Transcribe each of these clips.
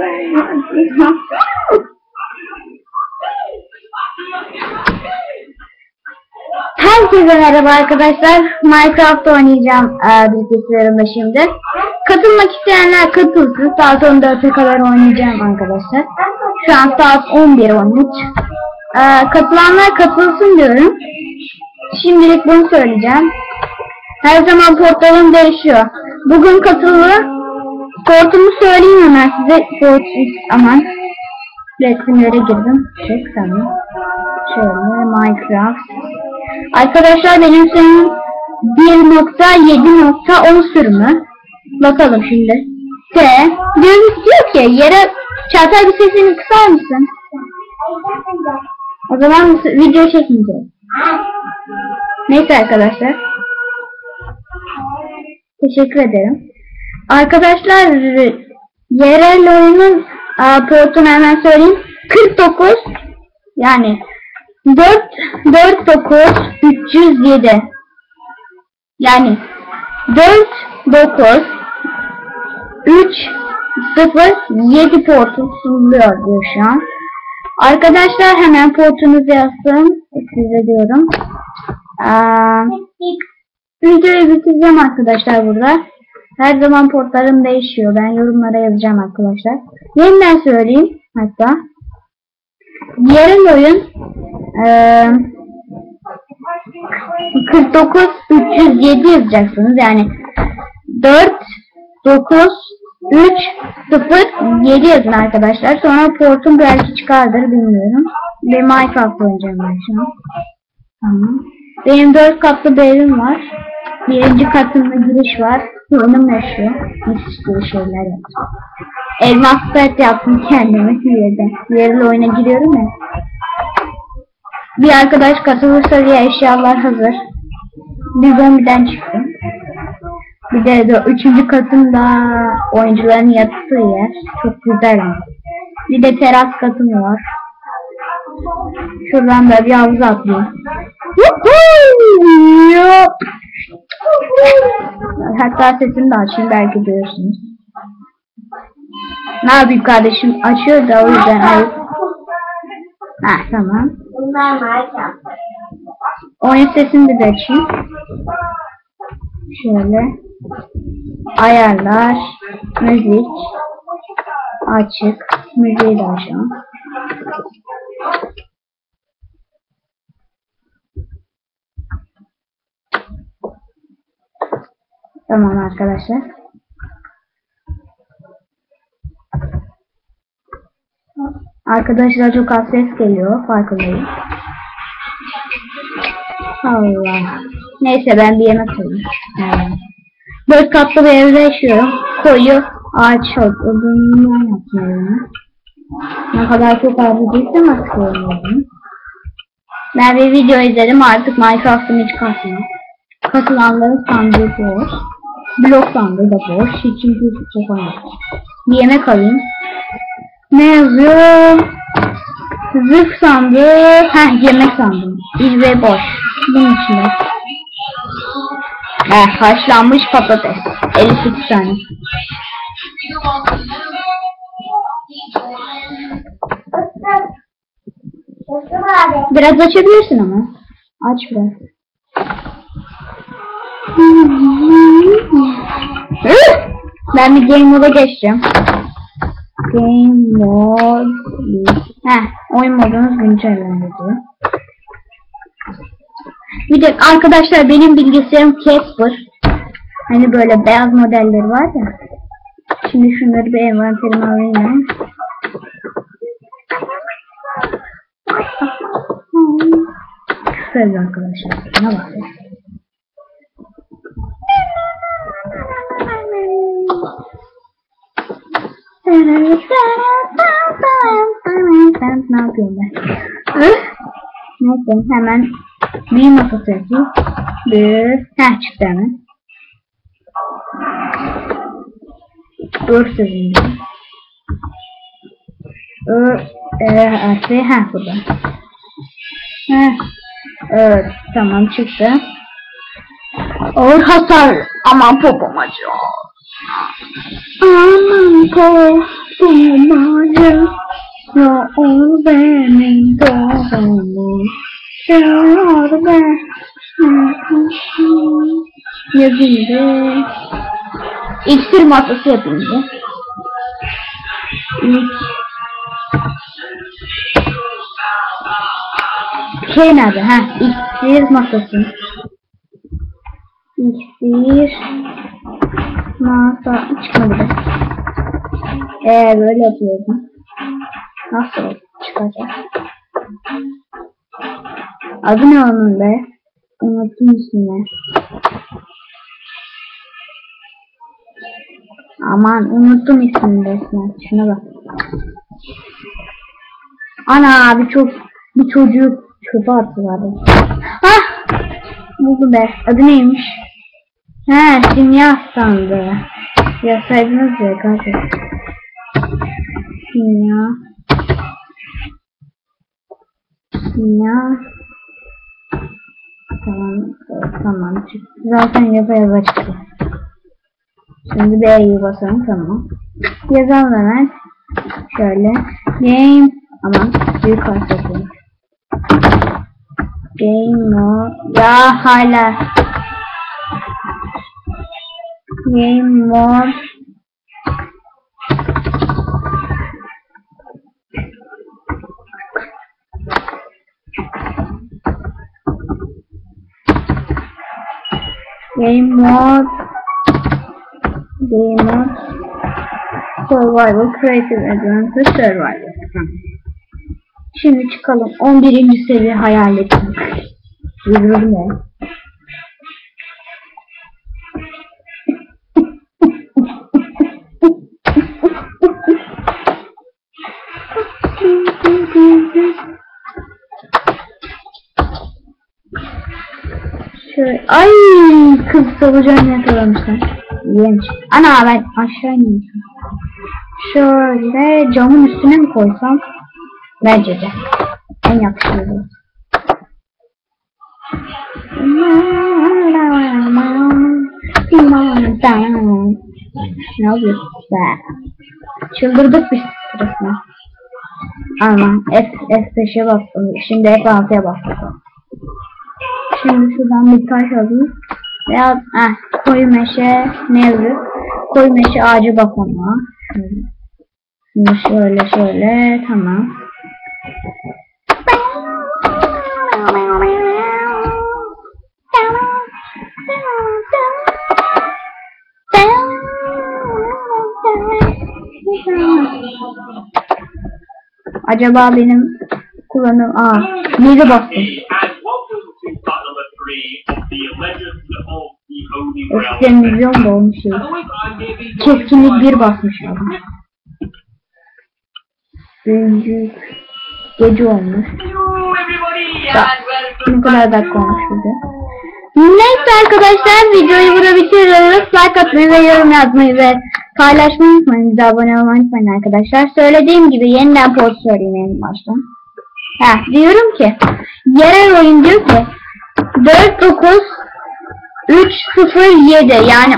Herkese merhaba arkadaşlar. Minecraft oynayacağım bilgisayarımda şimdi. Katılmak isteyenler katılsın. Saat 14'e kadar oynayacağım arkadaşlar. Şu an saat 11:13. Katılanlar katılsın diyorum. Şimdilik bunu söyleyeceğim. Her zaman portalım değişiyor. Bugün katılı. Portumu söyleyeyim hemen size. Aman. Resimlere girdim. Çek tamam. Şöyle Minecraft. Arkadaşlar benim senin 1.7.10 sürümü. Bakalım şimdi. Diyor ki yere Çağatay bir sesini kısar mısın? O zaman video çekmeyeceğiz. Neyse arkadaşlar. Teşekkür ederim. Arkadaşlar yerel oyunun portunu hemen söyleyeyim. 49 yani 49307 yani 49307 portu sunuluyor diyor şu an. Arkadaşlar hemen portunuzu yazsın. Size diyorum. Videoyu bitireceğim arkadaşlar burada. Her zaman portlarım değişiyor. Ben yorumlara yazacağım arkadaşlar. Yeniden söyleyeyim hatta. Yerel oyun 49307 yazacaksınız. Yani 49307 yazın arkadaşlar. Sonra portum belki çıkardır bilmiyorum. Ve Minecraft oynayacağım ben şu an. Tamam. Benim 4 katlı bir evim var. Birinci katımda giriş var. Oyunum yaşıyor. Müthiş bir şeyler yaptım. Elmas set yaptım kendime yerel oyuna giriyorum ya. Bir arkadaş katılırsa diye eşyalar hazır. Bir zombiden çıktım. Bir de 3. katımda oyuncuların yattığı yer. Çok güzel. Bir de teras katım var. Şuradan da bir havuza atlayayım. Hatta sesini de açayım belki duyuyorsunuz. Ne yapayım kardeşim açıyor da o yüzden ayıp. Tamam. Oyun sesini de açayım. Şöyle. Ayarlar. Müzik. Açık. Müziği de açalım. Tamam arkadaşlar. Arkadaşlar çok az ses geliyor. Farkındayım. Allah. Neyse ben bir yemek koyayım. 4 katlı bir evde yaşıyorum. Koyu ağaç odunundan yapıyorum. Ne kadar çok harcadıysam atıyorum. Ben bir video izledim. Artık Minecraft'ın hiç kasmıyor. Katılanların sandığı boş. Blok sandığı da boş. Hiç kimse çok oynamış. Bir yemek alayım. Ne yazıyor? Zırh sandığı. Yemek sandığı. İzle boş. Bunun içinde. Haşlanmış patates. 58 tane. Biraz açabilirsin ama. Aç biraz. Ben bir game moda geçeceğim. Game mode. Oyun modunuz güncellendi diyor. Bir de arkadaşlar benim bilgisayarım Casper. Hani böyle beyaz modelleri var ya. Şimdi şunları bir envanterime alayım. Güzel arkadaşlar. Ne var ya? Ne yapıyorum ben? Neyse hemen bir masası yapayım. Çıktı hemen. Dur sözüm. Burada. Tamam çıktı. Ağır hasar. Aman popom acıyor. Aman korkmacı, ya ol benim doğrumu, şar ben yazıydı. İksir masası yapayım. Şey nerede? Ha, iksir masası. İksir masa çıkmadı be. Böyle yapıyordum. Nasıl çıkacak? Adı ne onun be? Unuttum ismini. Aman unuttum ismini resmen. Şuna bak. Ana bir çocuk çöpe attılar. Hah! Buldu be. Adı neymiş? He, simya sandı. Yasaydınız ya kardeşim. Simya. Tamam. Zaten yaza çıktı. Şimdi B'yi basalım, tamam. Yazalım hemen. Şöyle. Game. Aman büyük harf yapayım. Game mode. Ya hala. Game mode. Survival, Creative Adventure, Survival. Şimdi çıkalım. 11. seviye hayal ettim. Yürüyorum ya. Şöyle, ay kız solucanı yakalamışlar. İğrenç. Ana ben aşağı ineyim. Şöyle camın üstüne mi koysam? Bence de. En yakışıklı. Ne yapıyorsun be? Çıldırdık biz sırasına. Aman F5'e bastım. Şimdi F6'ya bastım. Şimdi şuradan bir taş alayım. Veya koyu meşe ne yazıyor? Koyu meşe ağacı bakama. Şimdi şöyle tamam. Acaba benim kullanım neydi bastım? Eskiden milyon da olmuş şey. Keskinlik 1 basmış adam. Büyük gece olmuş. Ne kadar dakika olmuş burada. Neyse arkadaşlar, videoyu burada bitiriyoruz. Like atmayı ve yorum yazmayı ve paylaşmayı unutmayın. Bize abone olmayı unutmayın arkadaşlar. Söylediğim gibi yeniden port söyleyeyim en baştan. Diyorum ki yerel oyun diyor ki 49307 yani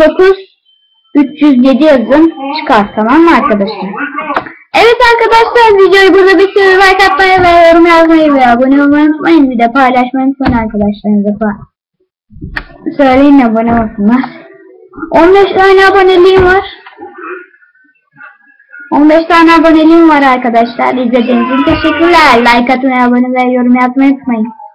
39307 yazın çıkar, tamam mı arkadaşlar? Evet arkadaşlar, videoyu burada bitiriyoruz. Like atmayı ve yorum yazmayı ve abone olmayı unutmayın. Bir de paylaşmayı unutmayın arkadaşlarınıza. Söyleyin abone olsunlar. 15 tane aboneliğim var. 15 tane aboneliğim var arkadaşlar. İzlediğiniz için teşekkürler. Like atmayı, abone ve yorum yapmayı unutmayın.